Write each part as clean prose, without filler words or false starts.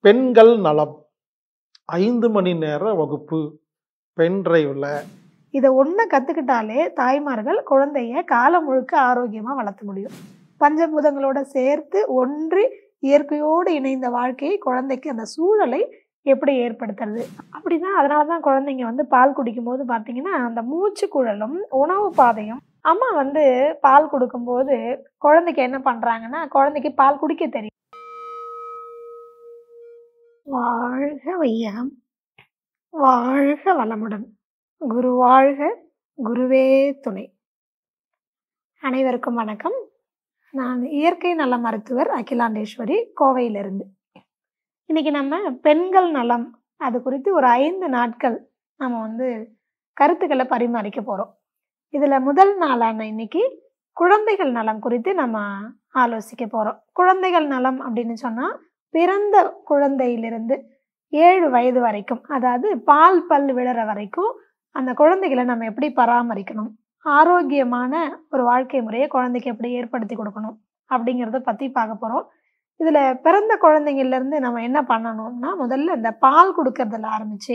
பெண்கள் நலம் 5 மணி நேர வகுப்பு பென் டிரைவ்ல இதை ஒன்று கற்றுக்கிட்டாலே தாய்மார்கள் குழந்தைய காலம் முழுக்க ஆரோக்கியமாக வளர்த்த முடியும். பஞ்சபூதங்களோட சேர்த்து ஒன்றி இயற்கையோடு இணைந்த வாழ்க்கையை குழந்தைக்கு அந்த சூழலை எப்படி ஏற்படுத்துறது அப்படின்னா, அதனால தான் குழந்தைங்க பால் குடிக்கும்போது பார்த்தீங்கன்னா அந்த மூச்சு குழலும் உணவு பாதையும் அம்மா பால் கொடுக்கும்போது குழந்தைக்கு என்ன பண்ணுறாங்கன்னா, குழந்தைக்கு பால் குடிக்க தெரியும். வாழ்க வையகம், வாழ்க வளமுடன், குரு வாழ்க, குருவே துணை. அனைவருக்கும் வணக்கம். நான் இயற்கை நல மருத்துவர் அகிலாண்டேஸ்வரி, கோவையிலிருந்து. இன்னைக்கு நம்ம பெண்கள் நலம் அது குறித்து ஒரு 5 நாட்கள் நம்ம கருத்துக்களை பரிமாறிக்க போகிறோம். இதில் முதல் நாளான இன்னைக்கு குழந்தைகள் நலம் குறித்து நம்ம ஆலோசிக்க போகிறோம். குழந்தைகள் நலம் அப்படின்னு சொன்னால் பிறந்த குழந்தையிலிருந்து 7 வயது வரைக்கும், அதாவது பால் பல் விழற வரைக்கும் அந்த குழந்தைகளை நம்ம எப்படி பராமரிக்கணும், ஆரோக்கியமான ஒரு வாழ்க்கை முறையை குழந்தைக்கு எப்படி ஏற்படுத்தி கொடுக்கணும் அப்படிங்கிறத பற்றி பார்க்க போகிறோம். இதில் பிறந்த குழந்தைங்கள்லேருந்து நம்ம என்ன பண்ணணும்னா, முதல்ல இந்த பால் கொடுக்கறதுல ஆரம்பித்து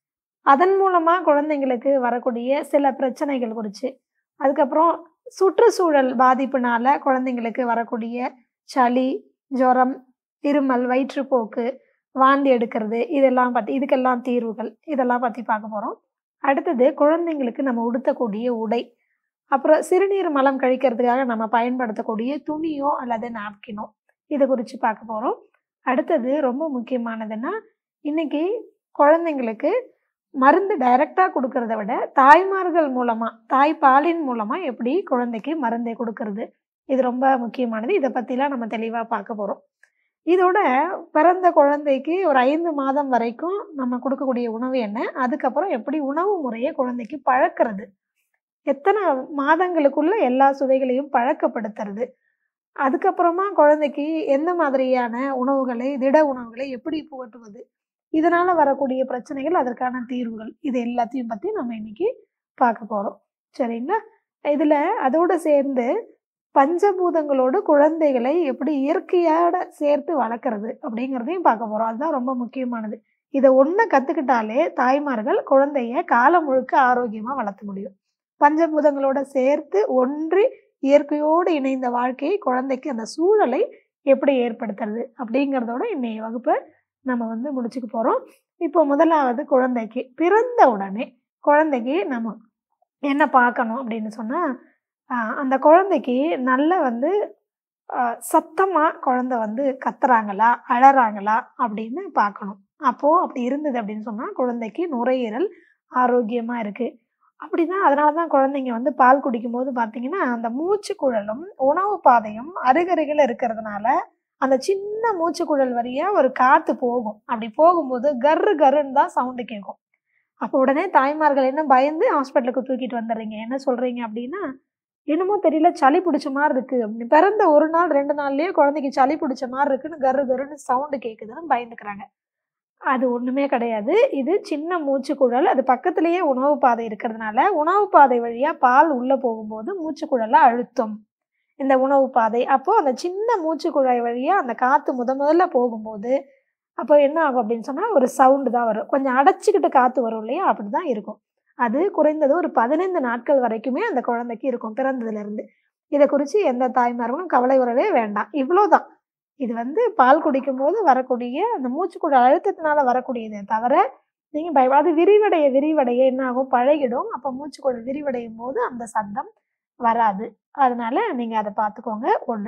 அதன் மூலமாக குழந்தைங்களுக்கு வரக்கூடிய சில பிரச்சனைகள் குறித்து, அதுக்கப்புறம் சுற்றுச்சூழல் பாதிப்புனால குழந்தைங்களுக்கு வரக்கூடிய சளி, ஜுரம், இருமல், வயிற்றுப்போக்கு, வாந்தி எடுக்கிறது, இதுக்கெல்லாம் தீர்வுகள், இதெல்லாம் பற்றி பார்க்க போகிறோம். அடுத்தது குழந்தைங்களுக்கு நம்ம உடுத்தக்கூடிய உடை, அப்புறம் சிறுநீர் மலம் கழிக்கிறதுக்காக நம்ம பயன்படுத்தக்கூடிய துணியோ அல்லது நாப்கினோ, இதை குறித்து பார்க்க போகிறோம். அடுத்தது ரொம்ப முக்கியமானதுன்னா, இன்னைக்கு குழந்தைங்களுக்கு மருந்து டைரெக்டாக கொடுக்கறத விட தாய்மார்கள் மூலமாக, தாய்ப்பாலின் மூலமாக எப்படி குழந்தைக்கு மருந்தை கொடுக்கறது, இது ரொம்ப முக்கியமானது. இதை பற்றிலாம் நம்ம தெளிவாக பார்க்க போகிறோம். இதோட பிறந்த குழந்தைக்கு ஒரு 5 மாதம் வரைக்கும் நம்ம கொடுக்கக்கூடிய உணவு என்ன, அதுக்கப்புறம் எப்படி உணவு முறையை குழந்தைக்கு பழக்கிறது, எத்தனை மாதங்களுக்குள்ள எல்லா சுவைகளையும் பழக்கப்படுத்துறது, அதுக்கப்புறமா குழந்தைக்கு எந்த மாதிரியான உணவுகளை, திட உணவுகளை எப்படி புகட்டுவது, இதனால வரக்கூடிய பிரச்சனைகள், அதற்கான தீர்வுகள், இது எல்லாத்தையும் பற்றி நம்ம இன்னைக்கு பார்க்க போகிறோம். சரிங்களா? இதில் அதோடு சேர்ந்து பஞ்சபூதங்களோடு குழந்தைகளை எப்படி இயற்கையோட சேர்த்து வளர்க்குறது அப்படிங்கிறதையும் பார்க்க போகிறோம். அதுதான் ரொம்ப முக்கியமானது. இதை ஒன்று கற்றுக்கிட்டாலே தாய்மார்கள் குழந்தைய காலம் முழுக்க ஆரோக்கியமாக வளர்த்த முடியும். பஞ்சபூதங்களோட சேர்த்து ஒன்றி இயற்கையோடு இணைந்த வாழ்க்கையை குழந்தைக்கு அந்த சூழலை எப்படி ஏற்படுத்துறது அப்படிங்கிறதோட இன்னைய வகுப்பை நம்ம முடிச்சுக்க போகிறோம். இப்போ முதலாவது, குழந்தைக்கு பிறந்த உடனே குழந்தைக்கு நம்ம என்ன பார்க்கணும் அப்படின்னு சொன்னால், அந்த குழந்தைக்கு நல்ல சத்தமாக குழந்தை கத்துறாங்களா, அழறாங்களா அப்படின்னு பார்க்கணும். அப்போது அப்படி இருந்தது அப்படின்னு சொன்னால் குழந்தைக்கு நுரையீரல் ஆரோக்கியமாக இருக்குது அப்படின்னா. அதனால தான் குழந்தைங்க பால் குடிக்கும்போது பார்த்தீங்கன்னா அந்த மூச்சு குழலும் உணவு பாதையும் அருகருகில் இருக்கிறதுனால அந்த சின்ன மூச்சுக்குழல் வழியா ஒரு காற்று போகும். அப்படி போகும்போது கர்ரு கருன்னு தான் சவுண்டு கேட்கும். அப்போ உடனே தாய்மார்கள் என்ன பயந்து ஹாஸ்பிட்டலுக்கு தூக்கிட்டு வந்துடுறீங்க. என்ன சொல்கிறீங்க அப்படின்னா, என்னமோ தெரியல, சளி பிடிச்ச மாதிரி இருக்குது அப்படி, பிறந்த 1 நாள் 2 நாள்லேயே குழந்தைக்கு சளி பிடிச்ச மாதிரி இருக்குன்னு கர்ரு கருன்னு சவுண்டு கேட்குதுன்னு பயந்துக்கிறாங்க. அது ஒன்றுமே கிடையாது. இது சின்ன மூச்சுக்குழல். அது பக்கத்துலேயே உணவு பாதை இருக்கிறதுனால உணவு பாதை வழியாக பால் உள்ளே போகும்போது மூச்சுக்குழலை அழுத்தம் இந்த உணவு பாதை. அப்போது அந்த சின்ன மூச்சுக்குழாய் வழியாக அந்த காற்று முதல்ல போகும்போது அப்போ என்ன ஆகும் அப்படின்னு சொன்னால் ஒரு சவுண்டு தான் வரும். கொஞ்சம் அடைச்சிக்கிட்டு காற்று வரும் இல்லையா, அப்படி தான் இருக்கும். அது குறைந்தது ஒரு 15 நாட்கள் வரைக்குமே அந்த குழந்தைக்கு இருக்கும் பிறந்ததுலேருந்து. இதை குறித்து எந்த தாய்மார்களும் கவலை வரவே வேண்டாம். இவ்வளோதான். இது பால் குடிக்கும்போது வரக்கூடிய அந்த மூச்சுக்குழாய் அழுத்தத்தினால வரக்கூடியதை தவிர நீங்கள் அது விரிவடைய விரிவடைய என்ன ஆகும், பழகிடும். அப்போ மூச்சுக்குழல் விரிவடையும் போது அந்த சத்தம் வராது. அதனால நீங்கள் அதை பார்த்துக்கோங்க. 1.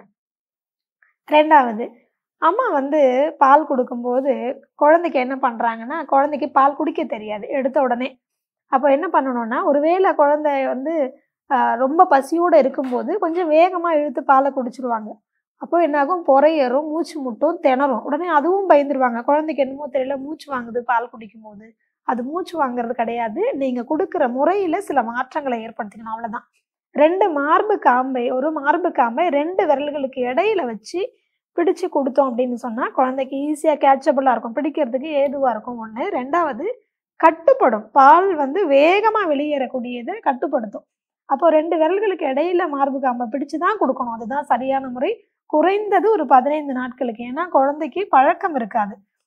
2வது, அம்மா பால் கொடுக்கும்போது குழந்தைக்கு என்ன பண்ணுறாங்கன்னா, குழந்தைக்கு பால் குடிக்க தெரியாது எடுத்த உடனே. அப்போ என்ன பண்ணணும்னா, ஒருவேளை குழந்தை ரொம்ப பசியோடு இருக்கும்போது கொஞ்சம் வேகமாக இழுத்து பாலை குடிச்சிருவாங்க. அப்போ என்னாகும், பொறையேறும், மூச்சு முட்டும், திணறும். உடனே அதுவும் பயந்துருவாங்க. குழந்தைக்கு என்னமோ தெரியல, மூச்சு வாங்குது பால் குடிக்கும்போது. அது மூச்சு வாங்குறது கிடையாது. நீங்கள் கொடுக்குற முறையில் சில மாற்றங்களை ஏற்படுத்திக்கணும், அவ்வளோதான். 2 மார்பு காம்பை, ஒரு மார்பு காம்பை 2 விரல்களுக்கு இடையில வச்சு பிடிச்சு கொடுத்தோம் அப்படின்னு சொன்னால் குழந்தைக்கு ஈஸியாக கேட்சபிளாக இருக்கும், பிடிக்கிறதுக்கு ஏதுவாக இருக்கும். 1. 2வது, கட்டுப்படும். பால் வேகமாக வெளியேறக்கூடியதை கட்டுப்படுத்தும். அப்போ 2 விரல்களுக்கு இடையில மார்பு காம்பை பிடிச்சு தான் கொடுக்கணும். அதுதான் சரியான முறை. குறைந்தது ஒரு 15 நாட்களுக்கு. ஏன்னா குழந்தைக்கு பழக்கம் இருக்காது.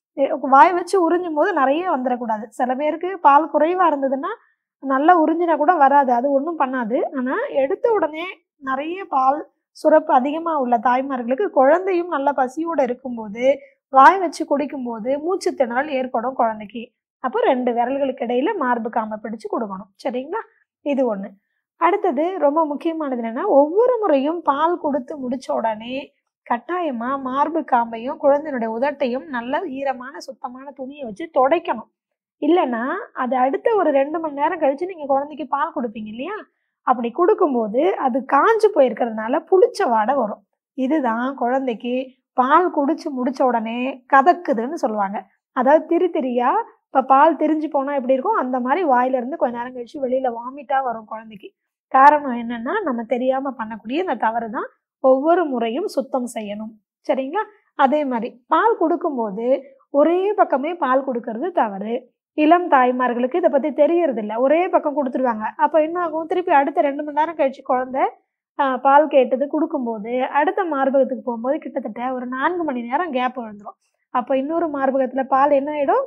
வாய் வச்சு உறிஞ்சும் போது நிறைய வந்துடக்கூடாது. சில பேருக்கு பால் குறைவா இருந்ததுன்னா நல்லா உறிஞ்சினா கூட வராது, அது ஒன்றும் பண்ணாது. ஆனால் எடுத்த உடனே நிறைய பால் சுரப்பு அதிகமாக உள்ள தாய்மார்களுக்கு குழந்தையும் நல்ல பசியோடு இருக்கும்போது வாய் வச்சு குடிக்கும்போது மூச்சு திணறல் ஏற்படும் குழந்தைக்கு. அப்போ 2 விரல்களுக்கு இடையில மார்பு காம்பை பிடிச்சு கொடுக்கணும். சரிங்களா? இது ஒன்று. அடுத்தது ரொம்ப முக்கியமானது என்னன்னா, ஒவ்வொரு முறையும் பால் கொடுத்து முடிச்ச உடனே கட்டாயமா மார்பு காம்பையும் குழந்தையினுடைய உதட்டையும் நல்ல ஈரமான சுத்தமான துணியை வச்சு துடைக்கணும். இல்லைன்னா அது அடுத்த ஒரு 2 மணி நேரம் கழிச்சு நீங்க குழந்தைக்கு பால் கொடுப்பீங்க இல்லையா? அப்படி கொடுக்கும்போது அது காஞ்சு போயிருக்கிறதுனால புளிச்ச வாடை வரும். இதுதான் குழந்தைக்கு பால் குடிச்சு முடிச்ச உடனே கதக்குதுன்னு சொல்லுவாங்க. அதாவது திரியா இப்போ பால் திரிஞ்சு போனால் எப்படி இருக்கும், அந்த மாதிரி வாயிலிருந்து கொஞ்ச நேரம் கழிச்சு வெளியில் வாமிட்டாக வரும் குழந்தைக்கு. காரணம் என்னன்னா, நம்ம தெரியாமல் பண்ணக்கூடிய இந்த தவறு தான். ஒவ்வொரு முறையும் சுத்தம் செய்யணும். சரிங்களா? அதே மாதிரி பால் கொடுக்கும்போது ஒரே பக்கமே பால் கொடுக்கறது தவறு. இளம் தாய்மார்களுக்கு இதை பற்றி தெரியறது இல்லை, ஒரே பக்கம் கொடுத்துருவாங்க. அப்போ என்ன ஆகும், திருப்பி அடுத்த 2 மணி நேரம் கழிச்சு குழந்தை பால் கேட்டது கொடுக்கும்போது அடுத்த மார்பகத்துக்கு போகும்போது கிட்டத்தட்ட ஒரு 4 மணி நேரம் கேப் விழுந்துடும். அப்போ இன்னொரு மார்பகத்தில் பால் என்ன ஆகிடும்,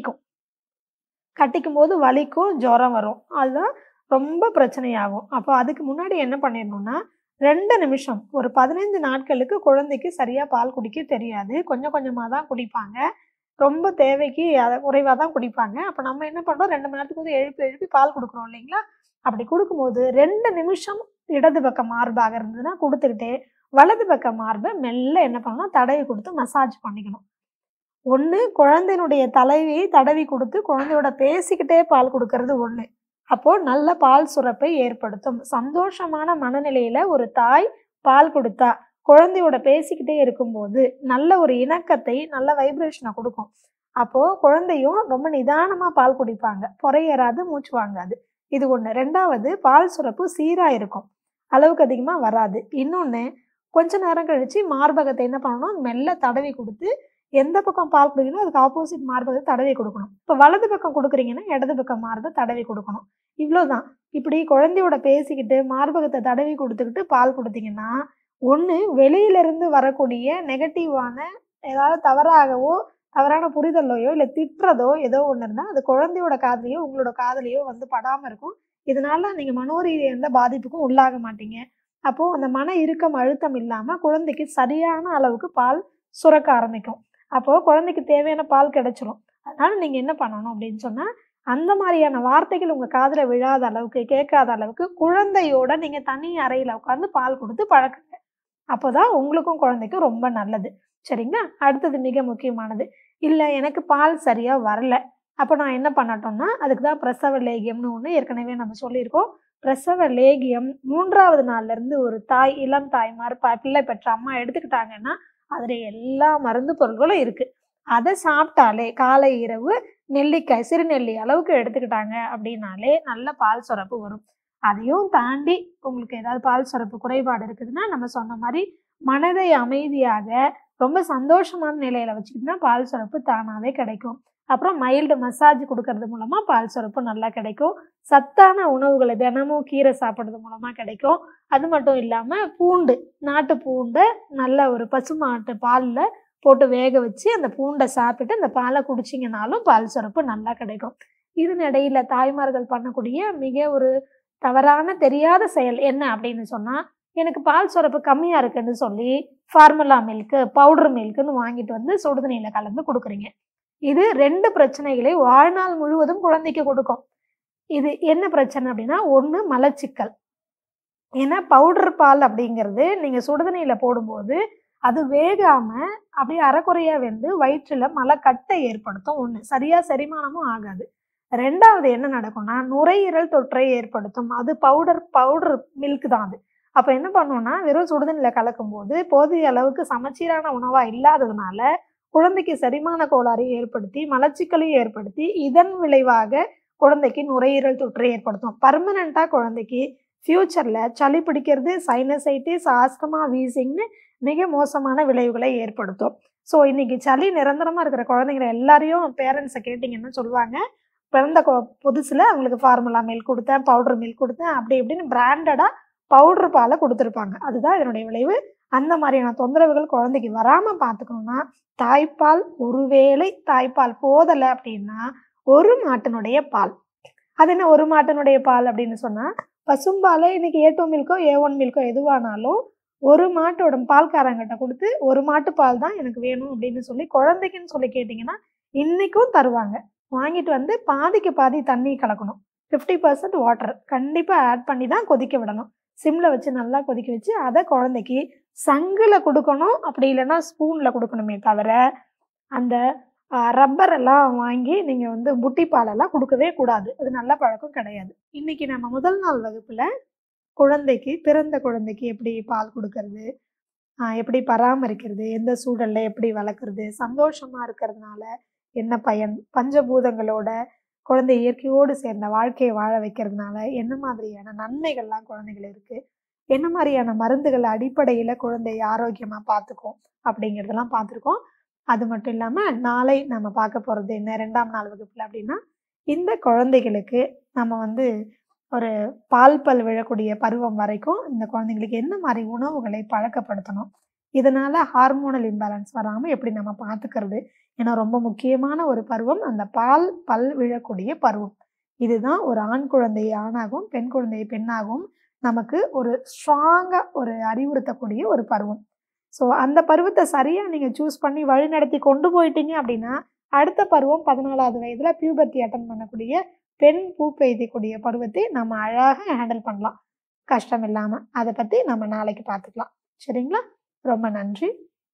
கட்டிக்கும் போது வலிக்கும், ஜுரம் வரும். அதுதான் ரொம்ப பிரச்சனையாகும். அப்போ அதுக்கு முன்னாடி என்ன பண்ணிடணும்னா, 2 நிமிஷம் ஒரு 15 நாட்களுக்கு குழந்தைக்கு சரியாக பால் குடிக்க தெரியாது, கொஞ்சம் கொஞ்சமாக தான் குடிப்பாங்க. ரொம்ப தேவைக்கு அதை குறைவாக தான் குடிப்பாங்க. அப்போ நம்ம என்ன பண்ணுறோம், 2 மணி நேரத்துக்கு வந்து எழுப்பி பால் கொடுக்குறோம் இல்லைங்களா? அப்படி கொடுக்கும்போது 2 நிமிஷம் இடது பக்க மார்பாக இருந்ததுன்னா கொடுத்துக்கிட்டே வலது பக்க மார்பை மெல்ல என்ன பண்ணணும், தடவி கொடுத்து மசாஜ் பண்ணிக்கணும். ஒன்று குழந்தையினுடைய தலைவியை தடவி கொடுத்து குழந்தையோட பேசிக்கிட்டே பால் கொடுக்கறது ஒன்று. அப்போது நல்ல பால் சுரப்பை ஏற்படுத்தும். சந்தோஷமான மனநிலையில் ஒரு தாய் பால் கொடுத்தா குழந்தையோட பேசிக்கிட்டே இருக்கும்போது நல்ல ஒரு இணக்கத்தை, நல்ல வைப்ரேஷனை கொடுக்கும். அப்போது குழந்தையும் ரொம்ப நிதானமாக பால் குடிப்பாங்க, பொறையேறாது, மூச்சு வாங்காது. இது ஒன்று. 2வது, பால் சுரப்பு சீராக இருக்கும், அளவுக்கு அதிகமாக வராது. இன்னொன்று, கொஞ்ச நேரம் கழித்து மார்பகத்தை என்ன பண்ணணும், மெல்ல தடவி கொடுத்து எந்த பக்கம் பால் குடிக்கணும் அதுக்கு ஆப்போசிட் மார்பகத்தை தடவி கொடுக்கணும். இப்போ வலது பக்கம் கொடுக்குறீங்கன்னா இடது பக்கம் மார்பை தடவி கொடுக்கணும். இவ்வளோதான். இப்படி குழந்தையோட பேசிக்கிட்டு மார்பகத்தை தடவி கொடுத்துக்கிட்டு பால் கொடுத்தீங்கன்னா, ஒன்று வெளியிலிருந்து வரக்கூடிய நெகட்டிவான ஏதாவது தவறான புரிதலையோ இல்லை திட்டுறதோ ஏதோ ஒன்று இருந்தால் அது குழந்தையோட காதலையோ உங்களோட காதலையோ வந்து படாமல் இருக்கும். இதனால நீங்கள் மனோரீதியாக எந்த பாதிப்புக்கும் உள்ளாக மாட்டீங்க. அப்போது அந்த மன இறுக்கம், அழுத்தம் இல்லாமல் குழந்தைக்கு சரியான அளவுக்கு பால் சுரக்க ஆரம்பிக்கும். அப்போது குழந்தைக்கு தேவையான பால் கிடைச்சிரும். அதனால் நீங்கள் என்ன பண்ணணும் அப்படின்னு சொன்னால், அந்த மாதிரியான வார்த்தைகள் உங்கள் காதில் விழாத அளவுக்கு, கேட்காத அளவுக்கு குழந்தையோட நீங்கள் தனி அறையில் உட்காந்து பால் கொடுத்து பழக்குங்க. அப்போ தான் உங்களுக்கும் குழந்தைக்கும் ரொம்ப நல்லது. சரிங்களா? அடுத்தது மிக முக்கியமானது, இல்லை எனக்கு பால் சரியாக வரல, அப்போ நான் என்ன பண்ணட்டோம்னா, அதுக்கு தான் பிரசவ லேகியம்னு ஒன்று ஏற்கனவே நம்ம சொல்லியிருக்கோம். பிரசவ லேகியம் 3வது நாள்லேருந்து ஒரு தாய், இளம் தாய்மார் பிள்ளை பெற்ற அம்மா எடுத்துக்கிட்டாங்கன்னா அதில் எல்லா மருந்து பொருட்களும் இருக்குது. அதை சாப்பிட்டாலே காலை இரவு நெல்லிக்காய், சிறுநெல்லி அளவுக்கு எடுத்துக்கிட்டாங்க அப்படின்னாலே நல்ல பால் சுரப்பு வரும். அதையும் தாண்டி உங்களுக்கு ஏதாவது பால் சுரப்பு குறைபாடு இருக்குதுன்னா, நம்ம சொன்ன மாதிரி மனதை அமைதியாக ரொம்ப சந்தோஷமான நிலையில் வச்சுக்கிட்டோம்னா பால் சுரப்பு தானாகவே கிடைக்கும். அப்புறம் மைல்டு மசாஜ் கொடுக்கறது மூலமாக பால் சுரப்பு நல்லா கிடைக்கும். சத்தான உணவுகளை தினமும் கீரை சாப்பிட்றது மூலமாக கிடைக்கும். அது மட்டும் இல்லாமல் பூண்டு, நாட்டு பூண்டை நல்ல ஒரு பசுமாட்டு பாலில் போட்டு வேக வச்சு அந்த பூண்டை சாப்பிட்டு அந்த பாலை குடிச்சிங்கனாலும் பால் சுரப்பு நல்லா கிடைக்கும். இதனிடையில் தாய்மார்கள் பண்ணக்கூடிய மிக ஒரு தவறான தெரியாத செயல் என்ன அப்படின்னு சொன்னால், எனக்கு பால் சுரப்பு கம்மியாக இருக்குன்னு சொல்லி ஃபார்முலா மில்க்கு, பவுடர் மில்க்குன்னு வாங்கிட்டு வந்து சுடுதண்ணியில் கலந்து கொடுக்குறீங்க. இது 2 பிரச்சனைகளை வாழ்நாள் முழுவதும் குழந்தைக்கு கொடுக்கும். இது என்ன பிரச்சனை அப்படின்னா, ஒன்று மலச்சிக்கல். ஏன்னா பவுடர் பால் அப்படிங்கிறது நீங்கள் சுடுதண்ணியில் போடும்போது அது வேகாமல் அப்படியே அரைக்குறையாக வெந்து வயிற்றில் மலக்கட்டை ஏற்படுத்தும். ஒன்று, சரியாக செரிமானமும் ஆகாது. 2வது என்ன நடக்கும்னா, நுரையீரல் தொற்றை ஏற்படுத்தும். அது பவுடர் மில்க் தான் அது. அப்போ என்ன பண்ணுவோம்னா, வெறும் சுடுதண்ணியில் கலக்கும்போது போதிய அளவுக்கு சமச்சீரான உணவாக இல்லாததுனால குழந்தைக்கு செரிமான கோளாறை ஏற்படுத்தி, மலச்சிக்கலையும் ஏற்படுத்தி, இதன் விளைவாக குழந்தைக்கு நுரையீரல் தொற்றை ஏற்படுத்தும். பர்மனெண்ட்டாக குழந்தைக்கு ஃப்யூச்சரில் சளி பிடிக்கிறது, சைனசைட்டிஸ், ஆஸ்துமா, வீசிங்னு மிக மோசமான விளைவுகளை ஏற்படுத்தும். ஸோ இன்றைக்கி சளி நிரந்தரமாக இருக்கிற குழந்தைங்களை எல்லாரையும் பேரண்ட்ஸை கேட்டிங்கன்னா சொல்லுவாங்க, பிறந்த புதுசில் அவங்களுக்கு ஃபார்முலா மில்க் கொடுத்தேன், பவுடர் மில்க் கொடுத்தேன், அப்படி இப்படின்னு பிராண்டடாக பவுடர் பாலை கொடுத்துருப்பாங்க. அதுதான் இதனுடைய விளைவு. அந்த மாதிரியான தொந்தரவுகள் குழந்தைக்கு வராமல் பார்த்துக்கணும்னா தாய்ப்பால், ஒருவேளை தாய்ப்பால் போதலை அப்படின்னா ஒரு மாட்டினுடைய பால். அது என்ன ஒரு மாட்டினுடைய பால் அப்படின்னு சொன்னால், பசும்பாலை இன்னைக்கு A2 மில்கோ A1 மில்கோ எதுவானாலும் ஒரு மாட்டோட பால்காரங்கிட்ட கொடுத்து ஒரு மாட்டு பால் தான் எனக்கு வேணும் அப்படின்னு சொல்லி குழந்தைக்குன்னு சொல்லி கேட்டிங்கன்னா இன்னைக்கும் தருவாங்க. வாங்கிட்டு வந்து பாதிக்கு பாதி தண்ணி கலக்கணும். 50% வாட்டர் கண்டிப்பாக ஆட் பண்ணி தான் கொதிக்க விடணும். சிம்மில் வச்சு நல்லா கொதிக்க வச்சு அதை குழந்தைக்கு சங்கில் கொடுக்கணும், அப்படி இல்லைன்னா ஸ்பூனில் கொடுக்கணுமே தவிர அந்த ரப்பர் எல்லாம் வாங்கி நீங்கள் வந்து புட்டி பாலெல்லாம் கொடுக்கவே கூடாது. அது நல்ல பழக்கம் கிடையாது. இன்னைக்கு நம்ம முதல் நாள் வகுப்பில் குழந்தைக்கு, பிறந்த குழந்தைக்கு எப்படி பால் கொடுக்கறது, எப்படி பராமரிக்கிறது, எந்த சூழலில் எப்படி வளர்க்குறது, சந்தோஷமாக இருக்கிறதுனால என்ன பயன், பஞ்சபூதங்களோட குழந்தை இயற்கையோடு சேர்ந்த வாழ்க்கையை வாழ வைக்கிறதுனால என்ன மாதிரியான நன்மைகள்லாம் குழந்தைகள் இருக்குது, என்ன மாதிரியான மருந்துகள் அடிப்படையில் குழந்தைய ஆரோக்கியமாக பார்த்துக்கும் அப்படிங்கிறதெல்லாம் பார்த்துருக்கோம். அது மட்டும் இல்லாமல் நாளை நம்ம பார்க்க போகிறது என்ன 2ஆம் நாள் வகுப்பில் அப்படின்னா, இந்த குழந்தைகளுக்கு நம்ம வந்து ஒரு பால் பல் விழக்கூடிய பருவம் வரைக்கும் இந்த குழந்தைங்களுக்கு என்ன மாதிரி உணவுகளை பழக்கப்படுத்தணும், இதனால் ஹார்மோனல் இம்பேலன்ஸ் வராமல் எப்படி நம்ம பார்த்துக்கிறது. ஏன்னா ரொம்ப முக்கியமான ஒரு பருவம் அந்த பால் பல் விழக்கூடிய பருவம். இதுதான் ஒரு ஆண் குழந்தையை ஆணாகவும் பெண் குழந்தையை பெண்ணாகவும் நமக்கு ஒரு ஸ்ட்ராங்காக ஒரு அறிவுறுத்தக்கூடிய ஒரு பருவம். ஸோ அந்த பருவத்தை சரியாக நீங்கள் சூஸ் பண்ணி வழி நடத்தி கொண்டு போயிட்டீங்க அப்படின்னா அடுத்த பருவம் 14வது வயதில் பியூபர்ட்டி அட்டன் பண்ணக்கூடிய பெண் பூ பெய்தக்கூடிய பருவத்தை நம்ம அழகாக ஹேண்டில் பண்ணலாம் கஷ்டம் இல்லாமல். அதை பற்றி நம்ம நாளைக்கு பார்த்துக்கலாம். சரிங்களா? ரொம்ப நன்றி.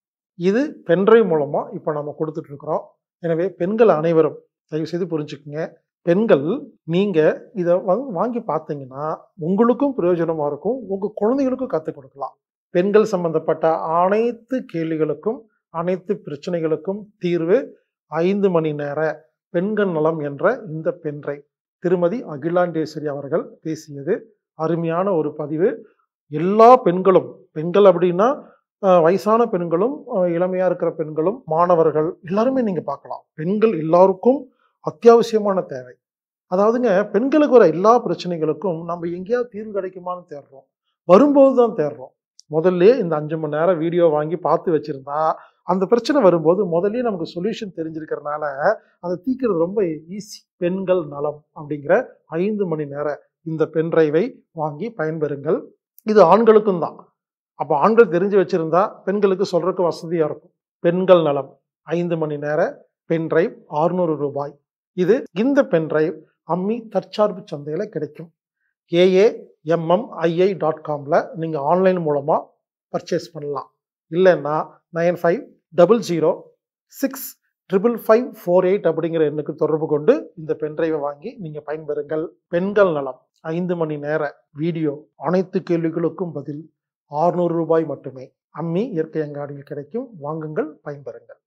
இது பென்ட்ரைவ் மூலமாக இப்போ நம்ம கொடுத்துட்ருக்குறோம். எனவே பெண்கள் அனைவரும் தயவுசெய்து புரிஞ்சுக்குங்க. பெண்கள் நீங்கள் இதை வாங்கி பார்த்தீங்கன்னா உங்களுக்கும் பிரயோஜனமாக இருக்கும், உங்கள் குழந்தைகளுக்கும் கற்றுக் கொடுக்கலாம். பெண்கள் சம்பந்தப்பட்ட அனைத்து கேள்விகளுக்கும் அனைத்து பிரச்சனைகளுக்கும் தீர்வு 5 மணி நேர பெண்கள் நலம் என்ற இந்த பென்ட்ரைவ். திருமதி அகிலாண்டேஸ்வரி அவர்கள் பேசியது அருமையான ஒரு பதிவு. எல்லா பெண்களும், பெண்கள் அப்படின்னா வயசான பெண்களும் இளமையாக இருக்கிற பெண்களும் மாணவர்கள் எல்லாருமே நீங்கள் பார்க்கலாம். பெண்கள் எல்லாருக்கும் அத்தியாவசியமான தேவை. அதாவதுங்க, பெண்களுக்கு வர எல்லா பிரச்சனைகளுக்கும் நம்ம எங்கேயாவது தீர்வு கிடைக்குமான்னு தேடுறோம், வரும்போது தான் தேடுறோம். முதல்ல இந்த 5 மணி நேரம் வீடியோ வாங்கி பார்த்து வச்சுருந்தா அந்த பிரச்சனை வரும்போது முதல்ல நமக்கு சொல்யூஷன் தெரிஞ்சிருக்கிறதுனால அதை தீர்க்கிறது ரொம்ப ஈஸி. பெண்கள் நலம் அப்படிங்கிற 5 மணி நேர இந்த பென்ட்ரைவை வாங்கி பயன்பெறுங்கள். இது ஆண்களுக்கும் தான். அப்போ ஆண்கள் தெரிஞ்சு வச்சுருந்தா பெண்களுக்கு சொல்கிறதுக்கு வசதியாக இருக்கும். பெண்கள் நலம் 5 மணி நேர பென்ட்ரைவ் 600 ரூபாய். இந்த பென்ட்ரைவ் அம்மி தற்சார்பு சந்தையில் கிடைக்கும். AAMMII.comல நீங்கள் ஆன்லைன் மூலமாக பர்ச்சேஸ் பண்ணலாம். இல்லைன்னா 9500655548 அப்படிங்கிற எண்ணுக்கு தொடர்பு கொண்டு இந்த பென்ட்ரைவை வாங்கி நீங்கள் பயன்பெறுங்கள். பெண்கள் நலம் 5 மணி நேர வீடியோ, அனைத்து கேள்விகளுக்கும் பதில் 600 ரூபாய் மட்டுமே. அம்மி இயற்கை அங்காடியில் கிடைக்கும். வாங்குங்கள், பயன்பெறுங்கள்.